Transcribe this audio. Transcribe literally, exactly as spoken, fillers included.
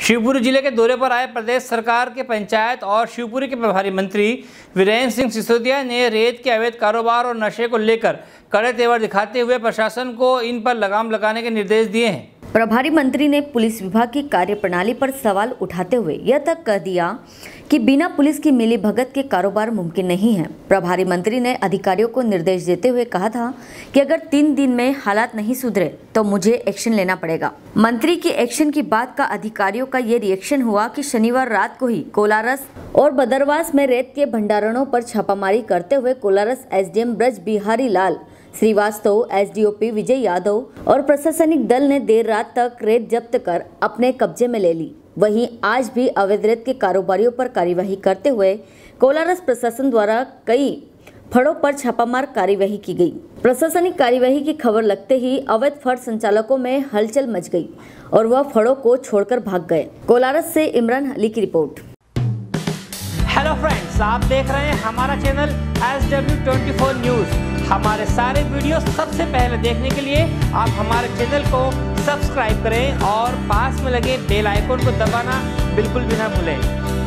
शिवपुरी जिले के दौरे पर आए प्रदेश सरकार के पंचायत और शिवपुरी के प्रभारी मंत्री वीरेंद्र सिंह सिसोदिया ने रेत के अवैध कारोबार और नशे को लेकर कड़े तेवर दिखाते हुए प्रशासन को इन पर लगाम लगाने के निर्देश दिए हैं। प्रभारी मंत्री ने पुलिस विभाग की कार्यप्रणाली पर सवाल उठाते हुए यह तक कह दिया कि बिना पुलिस की मिलीभगत के कारोबार मुमकिन नहीं है। प्रभारी मंत्री ने अधिकारियों को निर्देश देते हुए कहा था कि अगर तीन दिन में हालात नहीं सुधरे तो मुझे एक्शन लेना पड़ेगा। मंत्री की एक्शन की बात का अधिकारियों का ये रिएक्शन हुआ कि शनिवार रात को ही कोलारस और बदरवास में रेत के भंडारणों पर छापामारी करते हुए कोलारस एसडीएम ब्रज बिहारी लाल श्रीवास्तव, एसडीओपी विजय यादव और प्रशासनिक दल ने देर रात तक रेत जब्त कर अपने कब्जे में ले ली। वहीं आज भी अवैध रेत के कारोबारियों पर कार्यवाही करते हुए कोलारस प्रशासन द्वारा कई फड़ों पर छापामार कार्यवाही की गई। प्रशासनिक कार्यवाही की खबर लगते ही अवैध फड़ संचालकों में हलचल मच गई और वह फड़ों को छोड़कर भाग गए। कोलारस से इमरान अली की रिपोर्ट। हेलो फ्रेंड्स, आप देख रहे हैं हमारा channel S W twenty four news. हमारे सारे वीडियो सबसे पहले देखने के लिए आप हमारे चैनल को सब्सक्राइब करें और पास में लगे बेल आइकन को दबाना बिल्कुल भी ना भूलें।